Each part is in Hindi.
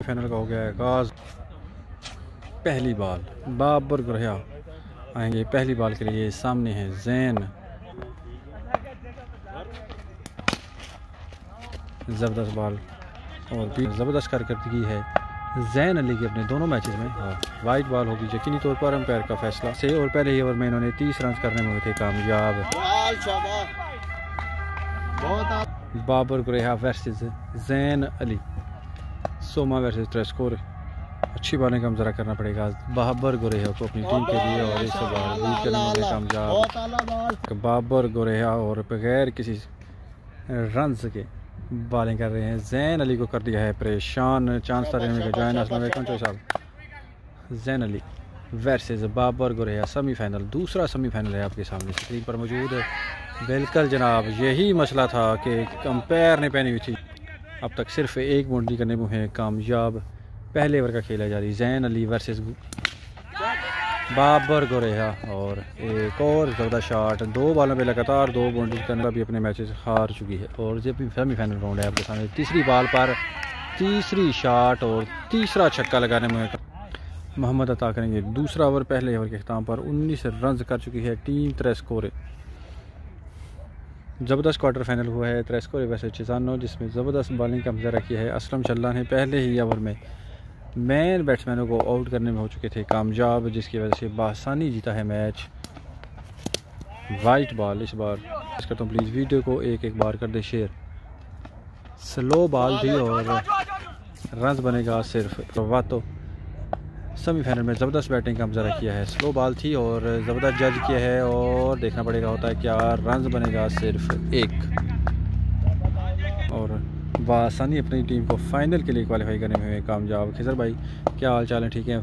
फाइनल का हो गया है आगाज। पहली बॉल बाबर गुरैया आएंगे पहली बॉल के लिए। सामने है जैन, ज़बरदस्त बॉल और भी ज़बरदस्त कारकर्दगी है जैन अली की अपने दोनों मैचेस में। वाइट बॉल होगी यकीनी तौर पर अंपायर का फैसला से, और पहले ही ओवर में इन्होंने 30 रन करने में हुए थे कामयाब। Babar Guraiya versus Zain Ali, Soma versus Trescore. अच्छी बॉलिंग का मुजाहरा करना पड़ेगा बाबर गुरैया को अपनी टीम के लिए, और इस बार लीड करने में कामयाब बाबर गुरैया, और बगैर किसी रन के बॉलिंग कर रहे हैं। जैन अली को कर दिया है परेशान। चांस था रहने का जॉइन साहब। जैन अली वर्सेस बाबर गुरैया सेमीफाइनल, दूसरा सेमीफाइनल है आपके सामने स्क्रीन पर मौजूद है। बिल्कुल जनाब, यही मसला था कि अंपायर ने पहनी हुई थी। अब तक सिर्फ एक बाउंड्री करने में है कामयाब। पहले ओवर का खेला जारी जैन अली वर्सेस बाबर गुरैया, और एक और ज़बरदस्त शॉट। 2 बॉलों पे लगातार 2 बाउंड्री करने का भी अपने मैचेस हार चुकी है, और जब भी सेमीफाइनल राउंड है आपके सामने। तीसरी बॉल पर तीसरी शॉट और तीसरा छक्का लगाने में मोहम्मद अता करेंगे दूसरा ओवर। पहले ओवर के अख्ताम पर 19 रन कर चुकी है टीम त्रेस्कोरे। ज़बरदस्त क्वार्टर फाइनल हुआ है त्रेस्कोरे वर्सेस चिज़ानो, जिसमें ज़बरदस्त बॉलिंग का मुजाहरा किया है असलम चल्ला ने। पहले ही ओवर में मैन बैट्समैनों को आउट करने में हो चुके थे कामयाब, जिसकी वजह से बासानी जीता है मैच। वाइट बॉल इस बार करता हूँ, प्लीज़ वीडियो को एक बार कर दे शेयर। स्लो बॉल थी और रन बनेगा सिर्फ। वातो सेमीफाइनल में ज़बरदस्त बैटिंग का मुजाहरा किया है। स्लो बॉल थी और ज़बरदस्त जज किया है, और देखना पड़ेगा होता है क्या रन बनेगा सिर्फ 1। और बासानी अपनी टीम को फाइनल के लिए क्वालिफाई करने में हुए कामयाब। खिजर भाई क्या हाल चाल है? ठीक है।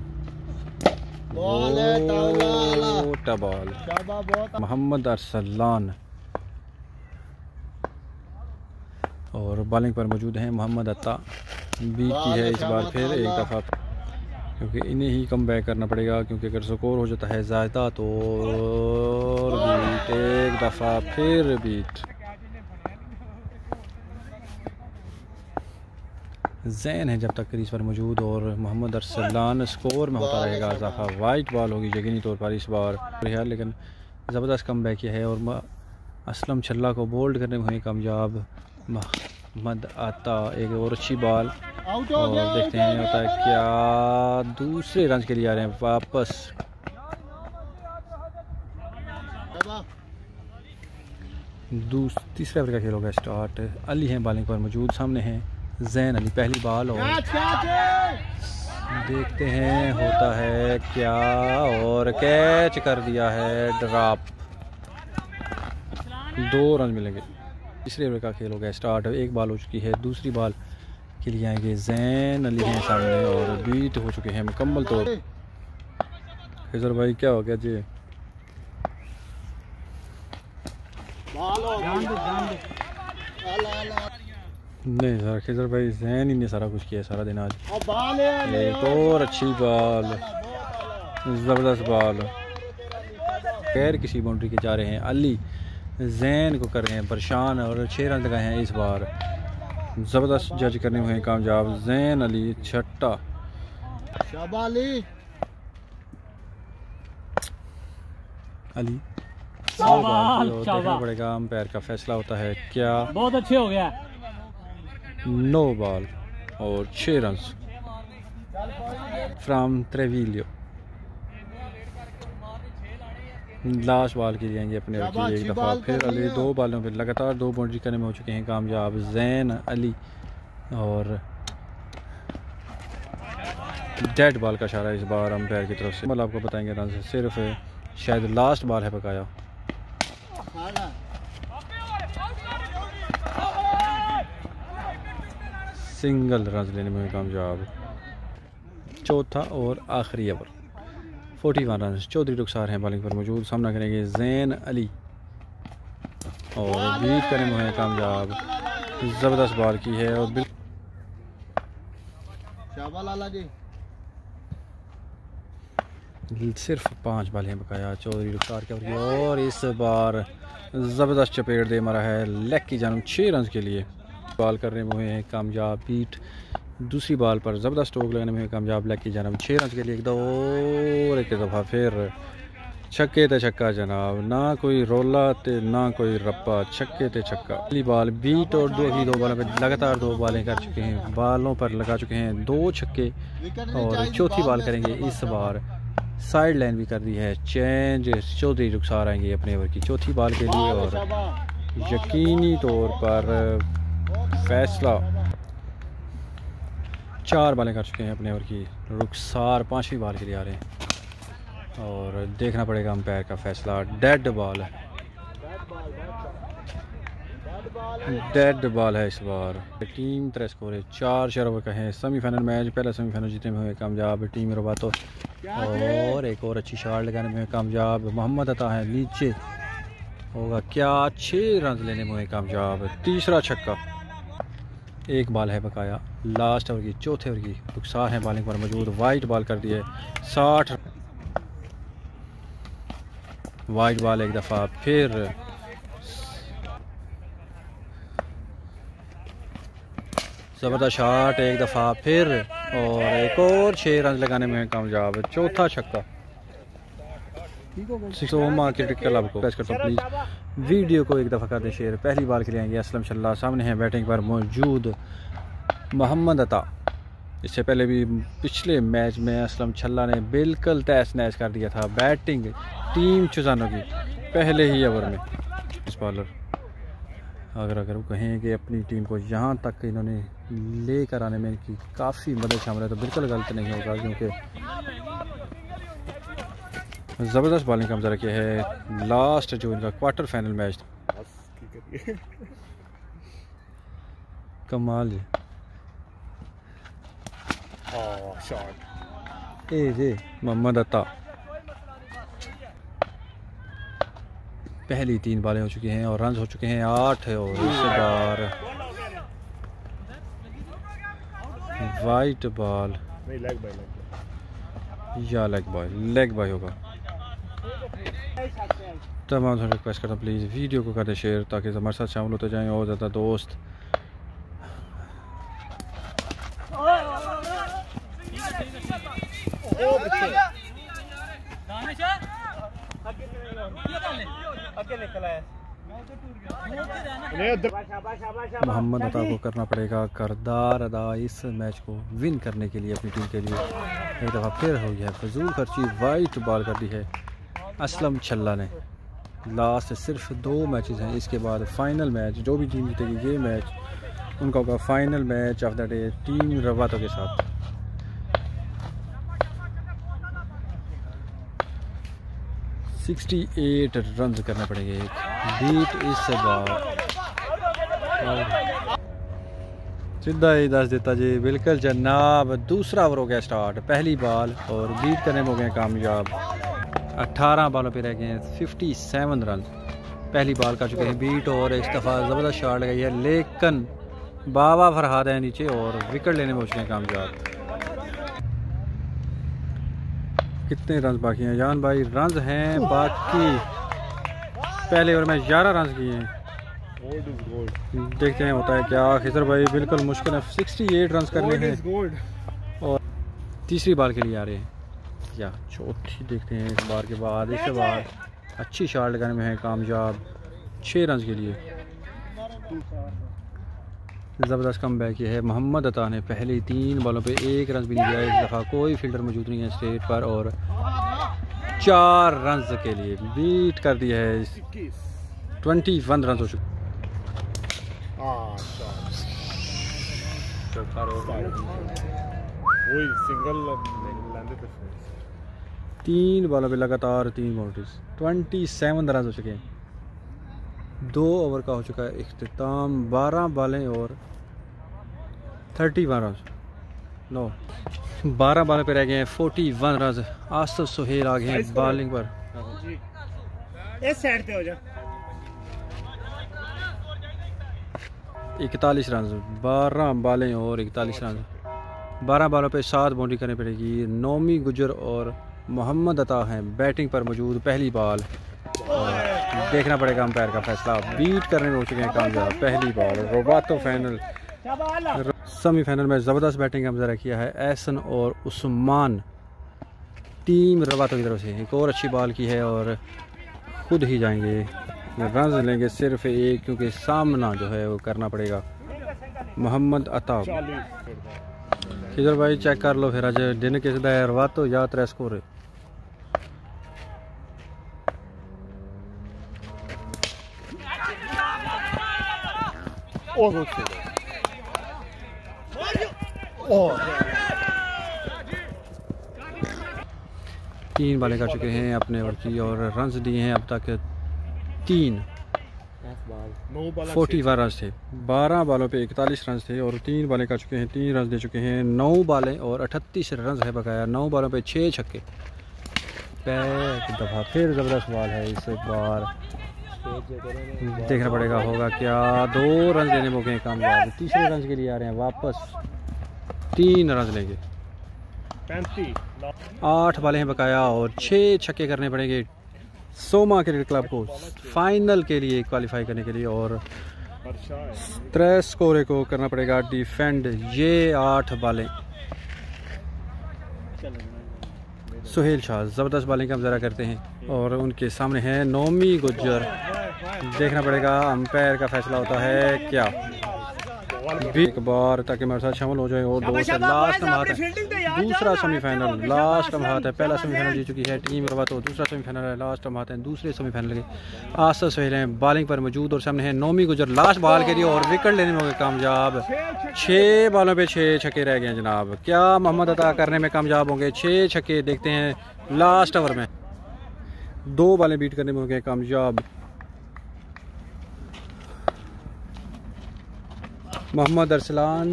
बॉल मोहम्मद अरसलान, और बॉलिंग पर मौजूद हैं मोहम्मद अता। बीट की है इस बार फिर एक दफ़ा, क्योंकि इन्हें ही कम बैक करना पड़ेगा, क्योंकि अगर स्कोर हो जाता है ज़्यादा तो बीट, एक दफ़ा फिर बीट। जैन है जब तक क्रीज पर मौजूद, और मोहम्मद अरसलान स्कोर में होता रहेगा इजाफा। वाइट बॉल होगी यकीनी तौर पर इस बार, लेकिन ज़बरदस्त कम बैक किया है, और असलम छल्ला को बोल्ड करने में हुई कामयाब मोहम्मद आता। एक और अच्छी बॉल, और देखते हैं होता है क्या। दूसरे रन के लिए आ रहे हैं वापस। तीसरे ओवर का खेल होगा स्टार्ट। अली हैं बॉलिंग पर मौजूद, सामने हैं जैन अली। पहली बॉल और देखते हैं होता है क्या, और कैच कर दिया है ड्रॉप। 2 रन मिलेंगे। तीसरे ओवर का खेल हो गया स्टार्ट। एक बॉल हो चुकी है, दूसरी बॉल के लिए आएंगे जैन अली हैं सामने, और बीट हो चुके हैं मुकम्मल तौर। खिजर भाई क्या हो गया जी? नहीं सर, खिजर भाई जैन ही ने सारा कुछ किया सारा दिन आज। एक और अच्छी बॉल, ज़बरदस्त बॉल, खैर किसी बाउंड्री के जा रहे हैं। अली जैन को कर रहे हैं परेशान, और 6 रन लगाए हैं इस बार। ज़बरदस्त जज करने हुए कामयाब जैन अली। छट्टा अली, देखना पड़ेगा अंपायर का फैसला होता है क्या। बहुत अच्छे हो गया। 9 बॉल और 6 run from Treviglio. Last ball के लिए अपने एक दफ़ा फिर अली। 2 बॉलों पर लगातार 2 बाउंड्री करने में हो चुके हैं कामयाब जैन अली, और डेड बॉल का इशारा इस बार अंपायर की तरफ से। मतलब आपको बताएंगे रन से सिर्फ शायद लास्ट बॉल है बकाया। सिंगल रन लेने में कामयाब। चौथा और आखिरी ओवर 41 रन। चौधरी रुखसार हैं बॉलिंग पर मौजूद, सामना करेंगे जैन अली, और बीट करने में कामयाब। ज़बरदस्त बॉल की है, और सिर्फ 5 बॉल हैं बकाया चौधरी रुखसार के, और इस बार ज़बरदस्त चपेट दे मारा है लेग की जानब 6 रन के लिए। बॉल करने में हुए हैं कामयाब। बीट दूसरी बॉल पर ज़बरदस्त स्ट्रोक लगाने में कामयाब, लेग की जनाब 6 रन के लिए एक दौर एक दफ़ा फिर छक्के ते छक्का जनाब, ना कोई रोला ते ना कोई रप्पा, छक्के ते छक्का। पहली बॉल बीट और दो बॉलों पर लगातार 2 बॉलें कर चुके हैं, बॉलों पर लगा चुके हैं 2 छक्के और चौथी बॉल करेंगे इस बार। साइड लाइन भी कर दी है चेंज, चौधरी रुखसार आएंगे अपने ओवर की चौथी बॉल के लिए और यकीनी तौर पर फैसला 4 बॉलें कर चुके हैं अपने ओवर की रुखसार 5वीं बॉल के लिए आ रहे हैं और देखना पड़ेगा अंपायर का फैसला। डेड बॉल है, डेड बॉल है इस बार। टीम 3 स्कोर है 4 ओवर का है। सेमीफाइनल मैच, पहला सेमीफाइनल जीतने में हुए कामयाब टीम रबातो और एक और अच्छी शॉट लगाने में कामयाब मोहम्मद अता है, नीचे होगा क्या, 6 रन लेने में हुए कामयाब। तीसरा छक्का, एक बॉल है बकाया लास्ट ओवर की, चौथे ओवर की रुखसार है बॉलिंग पर मौजूद। वाइट बॉल कर दी है 60, वाइट बॉल एक दफ़ा फिर ज़बरदस्त शॉट एक दफ़ा फिर और एक और 6 रन लगाने में कामयाब। चौथा छक्का। सोमा क्रिकेट क्लब को करता हूँ प्लीज़ वीडियो को एक दफ़ा कर दें शेयर। पहली बार के लिए आएंगे असलम छल्ला, सामने है बैटिंग पर मौजूद मोहम्मद अता। इससे पहले भी पिछले मैच में असलम छल्ला ने बिल्कुल तहस नहस कर दिया था बैटिंग टीम चुजानों की पहले ही ओवर में। इस बॉलर अगर वो कहें कि अपनी टीम को यहाँ तक इन्होंने लेकर आने में इनकी काफ़ी मदद शामिल है तो बिल्कुल गलत नहीं होगा, क्योंकि ज़बरदस्त बॉलिंग का मुजाहरा किया है लास्ट जो इनका क्वार्टर फाइनल मैच था। कमाल जी जी मोहम्मद अता। पहली 3 बॉलें हो चुकी हैं और रन हो चुके हैं 8 और इस बार वाइट बॉल या लेग बॉय होगा। तमाम रिक्वेस्ट करता हूँ प्लीज़ वीडियो को कर दें शेयर ताकि हमारे साथ शामिल होते जाएं और ज़्यादा दोस्त। मोहम्मद अता को करना पड़ेगा करदार अदा इस मैच को विन करने के लिए अपनी टीम के लिए। एक दफ़ा फिर हो गया फजूल खर्ची, वाइट बॉल कर दी है असलम छल्ला ने। लास्ट सिर्फ 2 मैचेस हैं, इसके बाद फाइनल मैच जो भी टीम जीतेगी ये मैच उनका होगा final match of the day team Rovato के साथ। $68 रन करने पड़ेंगे बीट इस बार। सीधा ही 10 देता जी बिल्कुल जनाब। दूसरा ओवर हो गया स्टार्ट, पहली बॉल और बीट करने में हो गए कामयाब। 18 बॉलों पे रह गए हैं 57 रन। पहली बॉल कर चुके हैं बीट और एक दफ़ा ज़बरदस्त शॉट लगाई है, लेकिन बाबा फरहाद है नीचे और विकेट लेने में हो चुके हैं कामयाब। कितने रन बाकी हैं जान भाई? रन हैं बाकी, पहले ओवर में 11 रन किए हैं। देखते हैं होता है क्या। खिजर भाई बिल्कुल मुश्किल है, 68 रन करने हैं और तीसरी बार के लिए आ रहे हैं या चौथी। देखते हैं इस बार के बाद, इस बार अच्छी शॉट लगाने में है कामयाब 6 रन के लिए। ज़बरदस्त कम बैक है मोहम्मद अता ने। पहली 3 बॉलों पे 1 रन भी नहीं दिया, एक दफ़ा कोई फील्डर मौजूद नहीं है स्टेट पर और 4 रन के लिए बीट कर दिया है। 21 रन हो चुके। 3 बॉलों पे लगातार 3 बाउंड्रीज, 27 रन हो चुके हैं। 2 ओवर का हो चुका है इख्तिताम, 12 बॉलें और 31 रन। 12 बॉलों पे रह गए हैं 41 रन। आसिफ सुहेल आ गए हैं बॉलिंग पर। इस साइड पे हो जा। 41 रन, 12 बॉलें और 41 रन। 12 बॉलों पे 7 बाउंड्री करनी पड़ेगी। नोमी गुजर और मोहम्मद अता हैं बैटिंग पर मौजूद। पहली बॉल और देखना पड़ेगा अंपायर का फैसला। बीट करने में हो चुके हैं कामयाब। पहली बॉल रबातो फाइनल सेमीफाइनल में ज़बरदस्त बैटिंग का मुजाहरा किया है एहसन और उस्मान। टीम रवातो की तरफ से एक और अच्छी बॉल की है और खुद ही जाएंगे, रन लेंगे सिर्फ एक, क्योंकि सामना जो है वो करना पड़ेगा मोहम्मद अता। खिजर भाई चेक कर लो फिर आज दिन किस दा है, रवातो या 3 स्कोर है। तीन बालें कर चुके हैं अपने ओवर की और रन्स दिए हैं अब तक 3, 41 रन थे। 12 बालों पे 41 रन थे और 3 बालें कर चुके हैं, 3 रन दे चुके हैं। 9 बालें और 38 रन है बकाया। 9 बालों पे 6 छक्के। एक दफ़ा फिर ज़बरदस्त बॉल है, इस बार देखना पड़ेगा होगा क्या। 2 रन देने में गए कामयाब, तीसरे रन के लिए आ रहे हैं वापस। 3 रन लेंगे। 8 बालें हैं बकाया और 6 छक्के करने पड़ेंगे सोमा क्रिकेट क्लब को फाइनल के लिए क्वालिफाई करने के लिए। और 3 स्कोर को करना पड़ेगा डिफेंड। ये 8 बालें। सुहेल शाह ज़बरदस्त बॉलिंग का मुजाहरा करते हैं और उनके सामने है नोमी गुज्जर। देखना पड़ेगा अंपायर का फैसला होता है क्या। एक बार ताकि मेरे साथ शामिल हो जाए। और दोस्त लास्ट लम्हा है, दूसरा सेमीफाइनल लास्ट लम्हा है। पहला सेमीफाइनल जीत चुकी है टीम रवातो, दूसरा सेमीफाइनल है लास्ट लम्हा है। दूसरे सेमीफाइनल के आसर सुहेल हैं बॉलिंग पर मौजूद और सामने है नोमी गुजर लास्ट बॉल के लिए और विकेट लेने में हो गए कामयाब। 6 बालों पे 6 छक्के रह गए जनाब। क्या मोहम्मद अता करने में कामयाब होंगे? 6 छक्के देखते हैं लास्ट ओवर में। 2 बालें बीट करने में हो गए कामयाब। मोहम्मद अरसलान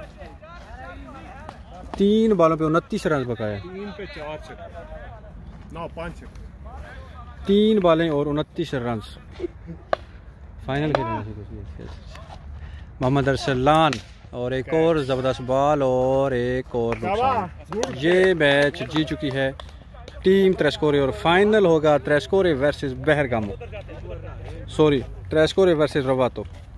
3 बालों पे 29 रन बकाया। 3 पे 4 छक्के, 5 छक्के। 3 बालें और 29 रन फाइनल खेलने। मोहम्मद अरसलान और एक और ज़बरदस्त बॉल और एक और नुकसान। ये मैच जीत चुकी है टीम त्रेस्कोरे और फाइनल होगा Trescore versus Bergamo, sorry Trescore versus रवातो।